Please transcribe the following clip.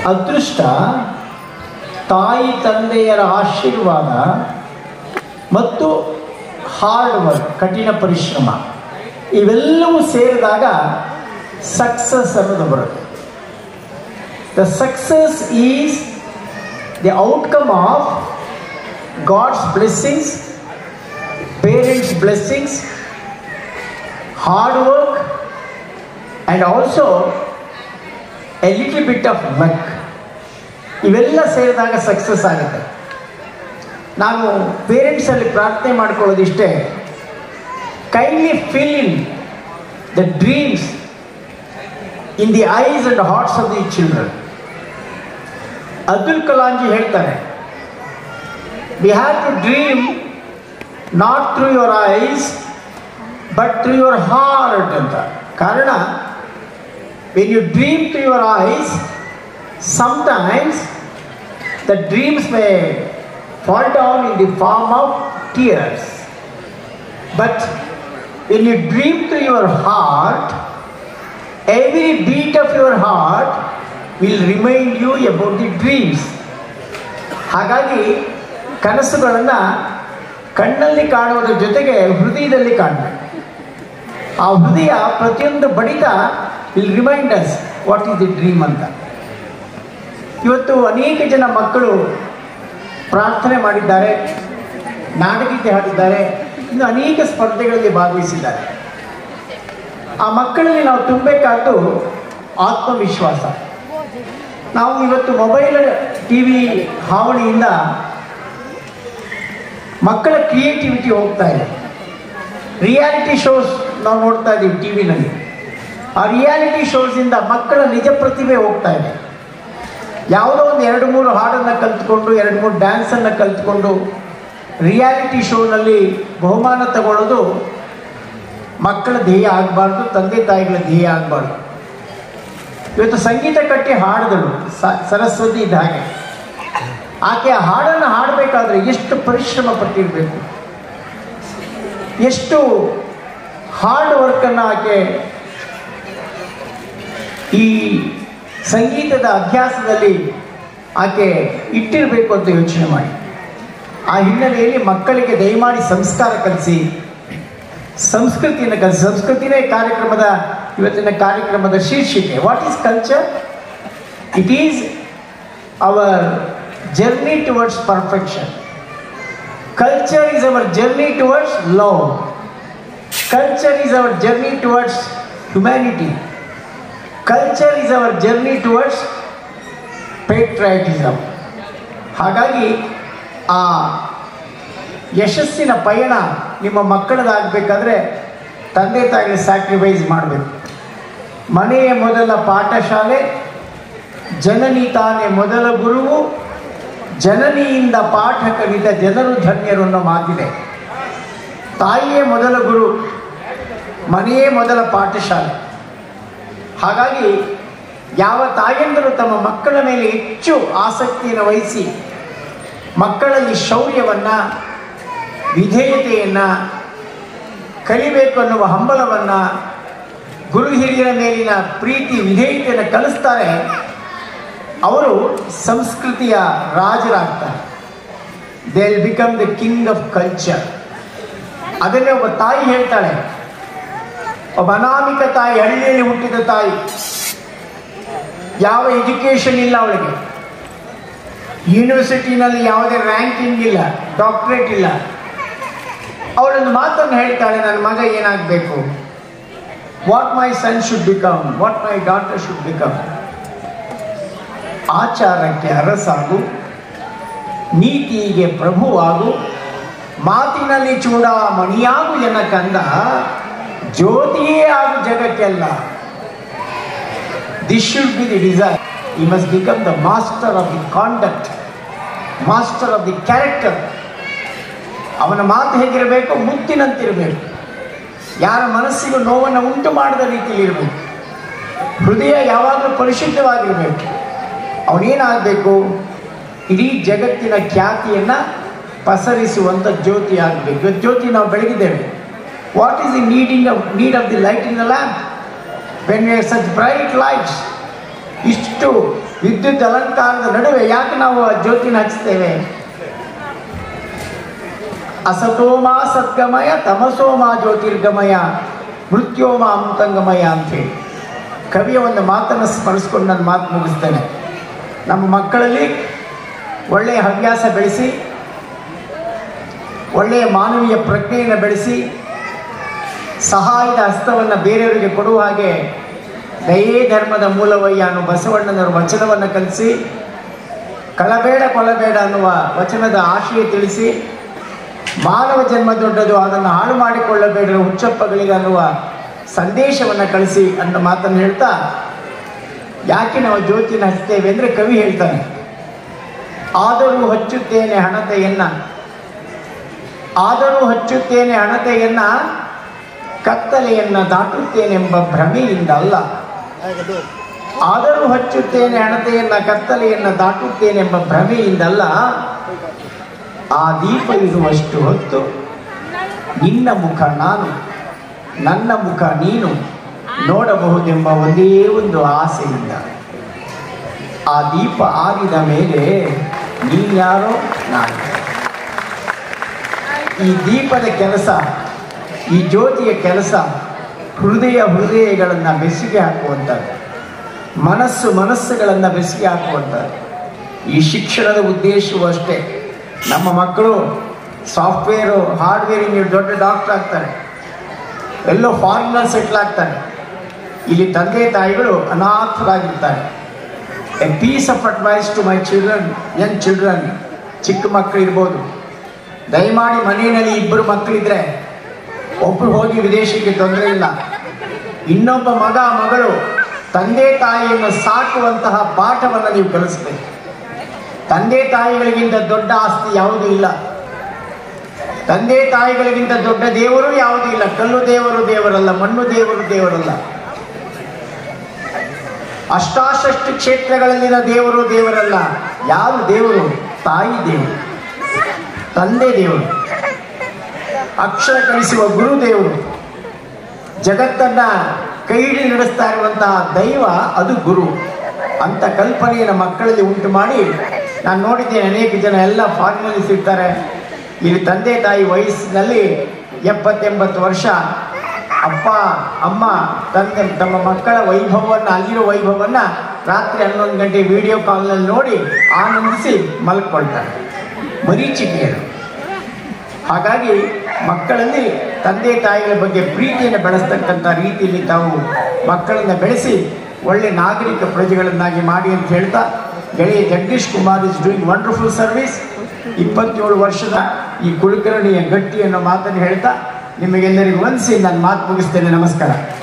ಅದೃಷ್ಟ, ತಾಯಿ ತಂದೆಯರ ಆಶೀರ್ವಾದ ಮತ್ತು ಹಾರ್ಡ್ ವರ್ಕ್, ಕಠಿಣ ಪರಿಶ್ರಮ ಇವೆಲ್ಲವೂ ಸೇರಿದಾಗ ಸಕ್ಸಸ್ ಅನ್ನೋದು ಬರುತ್ತೆ. The success is the outcome of God's blessings, parents blessings, hard work and also a little bit of luck. ಇವೆಲ್ಲ ಸೇರಿದಾಗ ಸಕ್ಸಸ್ ಆಗುತ್ತೆ. ನಾನು ಪೇರೆಂಟ್ಸಲ್ಲಿ ಪ್ರಾರ್ಥನೆ ಮಾಡ್ಕೊಳ್ಳೋದಿಷ್ಟೇ, kindly fill in the dreams in the eyes and hearts of the children. Abdul Kalamji ಹೇಳ್ತಾರೆ, we have to dream not through your eyes but through your heart ಅಂತ. ಕಾರಣ, when you dream through your eyes, sometimes the dreams may fall down in the form of tears. But when you dream through your heart, every beat of your heart will remind you about the dreams. ಹಾಗಾಗಿ ಕನಸುಗಳನ್ನು ಕಣ್ಣಲ್ಲಿ ಕಾಣುವುದರ ಜೊತೆಗೆ ಹೃದಯದಲ್ಲಿ ಕಾಣಬೇಕು. ಆ ಹೃದಯ ಪ್ರತಿಯೊಂದು ಬಡಿತ will remind us what is the dream ಅಂತ. ಇವತ್ತು ಅನೇಕ ಜನ ಮಕ್ಕಳು ಪ್ರಾರ್ಥನೆ ಮಾಡಿದ್ದಾರೆ, ನಾಟಕಕ್ಕೆ ಹಾಡಿದ್ದಾರೆ, ಇನ್ನು ಅನೇಕ ಸ್ಪರ್ಧೆಗಳಲ್ಲಿ ಭಾಗವಹಿಸಿದ್ದಾರೆ. ಆ ಮಕ್ಕಳಲ್ಲಿ ನಾವು ತುಂಬಬೇಕಾದ್ದು ಆತ್ಮವಿಶ್ವಾಸ. ನಾವು ಇವತ್ತು ಮೊಬೈಲ್ ಟಿ ವಿ ಹಾವಳಿಯಿಂದ ಮಕ್ಕಳ ಕ್ರಿಯೇಟಿವಿಟಿ ಹೋಗ್ತಾ ಇದೆ. ರಿಯಾಲಿಟಿ ಶೋಸ್ ನಾವು ನೋಡ್ತಾ ಇದ್ದೀವಿ ಟಿ ವಿನಲ್ಲಿ. ಆ ರಿಯಾಲಿಟಿ ಶೋಸಿಂದ ಮಕ್ಕಳ ನಿಜ ಪ್ರತಿಭೆ ಹೋಗ್ತಾ ಇದೆ. ಯಾವುದೋ ಒಂದು 2-3 ಹಾಡನ್ನು ಕಲ್ತ್ಕೊಂಡು 2-3 ಡ್ಯಾನ್ಸನ್ನು ಕಲ್ತ್ಕೊಂಡು ರಿಯಾಲಿಟಿ ಶೋನಲ್ಲಿ ಬಹುಮಾನ ತಗೊಳ್ಳೋದು ಮಕ್ಕಳ ಧ್ಯೇಯ ಆಗಬಾರ್ದು, ತಂದೆ ತಾಯಿಗಳ ಧ್ಯೇಯ ಆಗಬಾರ್ದು. ಇವತ್ತು ಸಂಗೀತ ಕಟ್ಟಿ ಹಾಡಿದಳು ಸರಸ್ವತಿ ಇದ್ದ ಹಾಗೆ. ಆಕೆ ಆ ಹಾಡನ್ನು ಹಾಡಬೇಕಾದ್ರೆ ಎಷ್ಟು ಪರಿಶ್ರಮ ಪಟ್ಟಿರಬೇಕು, ಎಷ್ಟು ಹಾರ್ಡ್ ವರ್ಕನ್ನು ಆಕೆ ಈ ಸಂಗೀತದ ಅಭ್ಯಾಸದಲ್ಲಿ ಆಕೆ ಇಟ್ಟಿರಬೇಕು ಅಂತ ಯೋಚನೆ ಮಾಡಿ. ಆ ಹಿನ್ನೆಲೆಯಲ್ಲಿ ಮಕ್ಕಳಿಗೆ ದಯಮಾಡಿ ಸಂಸ್ಕಾರ ಕಲಿಸಿ, ಸಂಸ್ಕೃತಿಯನ್ನು ಕಲಿಸಿ. ಸಂಸ್ಕೃತಿನೇ ಕಾರ್ಯಕ್ರಮದ ಇವತ್ತಿನ ಕಾರ್ಯಕ್ರಮದ ಶೀರ್ಷಿಕೆ. What is culture? It is our journey towards perfection. Culture is our journey towards love. Culture is our journey towards humanity. Culture is our journey towards patriotism. ಹಾಗಾಗಿ ಆ ಯಶಸ್ಸಿನ ಪಯಣ ನಿಮ್ಮ ಮಕ್ಕಳದಾಗಬೇಕಾದ್ರೆ ತಂದೆ ತಾಯಿಗೆ ಸ್ಯಾಕ್ರಿಫೈಸ್ ಮಾಡಬೇಕು. ಮನೆಯ ಮೊದಲ ಪಾಠಶಾಲೆ, ಜನನಿ ತಾನೇ ಮೊದಲ ಗುರುವು, ಜನನಿಯಿಂದ ಪಾಠ ಕಲಿತ ಜನರು ಧನ್ಯರು ಅನ್ನೋ ಮಾತಿದೆ. ತಾಯಿಯೇ ಮೊದಲ ಗುರು, ಮನೆಯೇ ಮೊದಲ ಪಾಠಶಾಲೆ. ಹಾಗಾಗಿ ಯಾವ ತಾಯಂದಿರು ತಮ್ಮ ಮಕ್ಕಳ ಮೇಲೆ ಹೆಚ್ಚು ಆಸಕ್ತಿಯನ್ನು ವಹಿಸಿ ಮಕ್ಕಳಲ್ಲಿ ಶೌರ್ಯವನ್ನು, ವಿಧೇಯತೆಯನ್ನು ಕಲಿಬೇಕು ಅನ್ನುವ ಹಂಬಲವನ್ನು, ಗುರು ಹಿರಿಯರ ಮೇಲಿನ ಪ್ರೀತಿ ವಿಧೇಯತೆಯನ್ನು ಕಲಿಸ್ತಾರೆ, ಅವರು ಸಂಸ್ಕೃತಿಯ ರಾಜರಾಗ್ತಾರೆ. They will become the king of culture. ಅದನ್ನೇ ಒಬ್ಬ ತಾಯಿ ಹೇಳ್ತಾಳೆ. ಒಬ್ಬ ಅನಾಮಿಕ ತಾಯಿ, ಹಳ್ಳಿಯಲ್ಲಿ ಹುಟ್ಟಿದ ತಾಯಿ, ಯಾವ ಎಜುಕೇಷನ್ ಇಲ್ಲ ಅವಳಿಗೆ, ಯೂನಿವರ್ಸಿಟಿನಲ್ಲಿ ಯಾವುದೇ ರ್ಯಾಂಕಿಂಗ್ ಇಲ್ಲ, ಡಾಕ್ಟ್ರೇಟ್ ಇಲ್ಲ. ಅವಳೊಂದು ಮಾತನ್ನು ಹೇಳ್ತಾಳೆ, ನನ್ನ ಮಗ ಏನಾಗಬೇಕು, what my son should become, what my daughter should become. ಆಚಾರಕ್ಕೆ ಅರಸಾಗು, ನೀತಿಗೆ ಪ್ರಭುವಾಗು, ಮಾತಿನಲ್ಲಿ ಚೂಡಾಮಣಿಯಾಗು ಎನ್ನ ಕಂದ, ಜ್ಯೋತಿಯೇ ಆಗು ಜಗಕ್ಕೆಲ್ಲ. This should be the desire. He must become the master of the conduct, master of the character. ಅವನ ಮಾತು ಹೇಗಿರಬೇಕು? ಮುತ್ತಿನಂತಿರಬೇಕು. ಯಾರ ಮನಸ್ಸಿಗೂ ನೋವನ್ನು ಉಂಟು ಮಾಡದ ರೀತಿಯಲ್ಲಿ ಇರಬೇಕು. ಹೃದಯ ಯಾವಾಗಲೂ ಪರಿಶುದ್ಧವಾಗಿರಬೇಕು. ಅವನೇನಾಗಬೇಕು? ಇಡೀ ಜಗತ್ತಿನ ಖ್ಯಾತಿಯನ್ನು ಪಸರಿಸುವಂಥ ಜ್ಯೋತಿ ಆಗಬೇಕು. ಜ್ಯೋತಿ ನಾವು ಬೆಳಗಿದ್ದೇವೆ. What is the need of the light in the lamp? When we have such bright lights, ಇಷ್ಟು ವಿದ್ಯುತ್ ಅಲಂಕಾರದ ನಡುವೆ ಯಾಕೆ ನಾವು ಆ ಜ್ಯೋತಿನ ಹಚ್ತೇವೆ? ಅಸತೋಮ ಸದ್ಗಮಯ ತಮಸೋಮ ಜ್ಯೋತಿರ್ಗಮಯ ಮೃತ್ಯೋಮ ಅಮೃತಂಗಮಯ ಅಂಥೇಳಿ ಕವಿಯ ಒಂದು ಮಾತನ್ನು ಸ್ಮರಿಸ್ಕೊಂಡು ನಾನು ಮಾತು ಮುಗಿಸ್ತೇನೆ. ನಮ್ಮ ಮಕ್ಕಳಲ್ಲಿ ಒಳ್ಳೆಯ ಹವ್ಯಾಸ ಬೆಳೆಸಿ, ಒಳ್ಳೆಯ ಮಾನವೀಯ ಪ್ರಜ್ಞೆಯನ್ನು ಬೆಳೆಸಿ, ಸಹಾಯದ ಹಸ್ತವನ್ನು ಬೇರೆಯವರಿಗೆ ಕೊಡುವ ಹಾಗೆ ದಯೇ ಧರ್ಮದ ಮೂಲವಯ್ಯ ಅನ್ನುವ ಬಸವಣ್ಣನವರ ವಚನವನ್ನು ಕಲಿಸಿ, ಕಳಬೇಡ ಕೊಲಬೇಡ ಅನ್ನುವ ವಚನದ ಆಶಯ ತಿಳಿಸಿ, ಮಾನವ ಜನ್ಮ ದೊಡ್ಡದು ಅದನ್ನು ಹಾಳು ಮಾಡಿಕೊಳ್ಳಬೇಡ ಹುಚ್ಚಪ್ಪಗಳಿಗೆ ಅನ್ನುವ ಸಂದೇಶವನ್ನು ಕಳಿಸಿ ಅನ್ನೋ ಮಾತನ್ನು ಹೇಳ್ತಾ, ಯಾಕೆ ನಾವು ಜ್ಯೋತಿನ ಹಚ್ತೇವೆ ಅಂದರೆ ಕವಿ ಹೇಳ್ತಾನೆ, ಆದರೂ ಹಚ್ಚುತ್ತೇನೆ ಹಣತೆಯನ್ನ, ಆದರೂ ಹಚ್ಚುತ್ತೇನೆ ಹಣತೆಯನ್ನ ಕತ್ತಲೆಯನ್ನು ದಾಟುತ್ತೇನೆಂಬ ಭ್ರಮೆಯಿಂದ ಅಲ್ಲ. ಆದರೂ ಹಚ್ಚುತ್ತೇನೆ ಹಣತೆಯನ್ನ ಕತ್ತಲೆಯನ್ನು ದಾಟುತ್ತೇನೆಂಬ ಭ್ರಮೆಯಿಂದಲ್ಲ. ಆ ದೀಪ ಇರುವಷ್ಟು ಹೊತ್ತು ನಿನ್ನ ಮುಖ ನಾನು, ನನ್ನ ಮುಖ ನೀನು ನೋಡಬಹುದೆಂಬ ಒಂದೇ ಒಂದು ಆಸೆಯಿಂದ. ಆ ದೀಪ ಆರಿದ ಮೇಲೆ ನೀನ್ಯಾರೋ ನಾನು. ಈ ದೀಪದ ಕೆಲಸ, ಈ ಜ್ಯೋತಿಯ ಕೆಲಸ ಹೃದಯಗಳನ್ನು ಬೆಸುಗೆ ಹಾಕುವಂಥದ್ದು, ಮನಸ್ಸುಗಳನ್ನು ಬೆಸುಗೆ ಹಾಕುವಂಥದ್ದು. ಈ ಶಿಕ್ಷಣದ ಉದ್ದೇಶವೂ ಅಷ್ಟೇ. ನಮ್ಮ ಮಕ್ಕಳು ಸಾಫ್ಟ್ವೇರು ಹಾರ್ಡ್ವೇರ್ ಇಂಜಿನಿಯರ್ ದೊಡ್ಡ ಡಾಕ್ಟರ್ ಆಗ್ತಾರೆ, ಎಲ್ಲೋ ಫಾರಿನಲ್ಲಿ ಸೆಟ್ಲ್ ಆಗ್ತಾರೆ. ಇಲ್ಲಿ ತಂದೆ ತಾಯಿಗಳು ಅನಾಥರಾಗಿರ್ತಾರೆ. A piece of advice to my children, young children, ಚಿಕ್ಕ ಮಕ್ಕಳು ಇರ್ಬೋದು, ದಯಮಾಡಿ ಮನೆಯಲ್ಲಿ ಇಬ್ಬರು ಮಕ್ಕಳಿದ್ರೆ ಒಬ್ಬರು ಹೋಗಿ ವಿದೇಶಕ್ಕೆ ತೊಂದರೆ ಇಲ್ಲ. ಇನ್ನೊಬ್ಬ ಮಗಳು ತಂದೆ ತಾಯಿಯನ್ನು ಸಾಕುವಂತಹ ಪಾಠವನ್ನು ನೀವು ಕಲಿಸ್ಬೇಕು. ತಂದೆ ತಾಯಿಗಳಿಗಿಂತ ದೊಡ್ಡ ಆಸ್ತಿ ಯಾವುದೂ ಇಲ್ಲ. ತಂದೆ ತಾಯಿಗಳಿಗಿಂತ ದೊಡ್ಡ ದೇವರು ಯಾವುದೂ ಇಲ್ಲ. ಕಲ್ಲು ದೇವರು ದೇವರಲ್ಲ, ಮಣ್ಣು ದೇವರು ದೇವರಲ್ಲ. ಅಷ್ಟಾಶಷ್ಟು ಕ್ಷೇತ್ರಗಳಲ್ಲಿನ ದೇವರು ದೇವರಲ್ಲ. ಯಾರು ದೇವರು? ತಾಯಿ ದೇವರು, ತಂದೆ ದೇವರು, ಅಕ್ಷರ ಕಲಿಸುವ ಗುರು ದೇವರು, ಜಗತ್ತನ್ನು ಕೈ ಹಿಡಿದು ನಡೆಸ್ತಾ ಇರುವಂತಹ ದೈವ ಅದು ಗುರು ಅಂತ ಕಲ್ಪನೆಯನ್ನು ಮಕ್ಕಳಲ್ಲಿ ಉಂಟು ಮಾಡಿ, ನಾನು ನೋಡಿದ್ದೇನೆ ಅನೇಕ ಜನ ಎಲ್ಲ ಫಾರಿನಲ್ಲಿ ಸಿಗ್ತಾರೆ. ಇಲ್ಲಿ ತಂದೆ ತಾಯಿ ವಯಸ್ಸಿನಲ್ಲಿ 70-80 ವರ್ಷ ಅಪ್ಪ ಅಮ್ಮ ತಮ್ಮ ಮಕ್ಕಳ ವೈಭವವನ್ನು, ಅಲ್ಲಿರೋ ವೈಭವವನ್ನು ರಾತ್ರಿ 11 ಗಂಟೆ ವಿಡಿಯೋ ಕಾಲ್ನಲ್ಲಿ ನೋಡಿ ಆನಂದಿಸಿ ಮಲ್ಕೊಳ್ತಾರೆ. ಮರೀಚಿಕೆಗಳು. ಹಾಗಾಗಿ ಮಕ್ಕಳಲ್ಲಿ ತಂದೆ ತಾಯಿಗಳ ಬಗ್ಗೆ ಪ್ರೀತಿಯನ್ನು ಬೆಳೆಸ್ತಕ್ಕಂಥ ರೀತಿಯಲ್ಲಿ ತಾವು ಮಕ್ಕಳನ್ನು ಬೆಳೆಸಿ ಒಳ್ಳೆ ನಾಗರಿಕ ಪ್ರಜೆಗಳನ್ನಾಗಿ ಮಾಡಿ ಅಂತ ಹೇಳ್ತಾ, ಗೆಳೆಯ Jagadish Kumar is doing wonderful service. 27 ವರ್ಷದ ಈ ಕುಲಕರ್ಣಿಯ ಗಟ್ಟಿ ಅನ್ನೋ ಮಾತನ್ನು ಹೇಳ್ತಾ ನಿಮಗೆಲ್ಲರಿಗೂ ವಂದಿಸಿ ನಾನು ಮಾತು ಮುಗಿಸ್ತೇನೆ. ನಮಸ್ಕಾರ.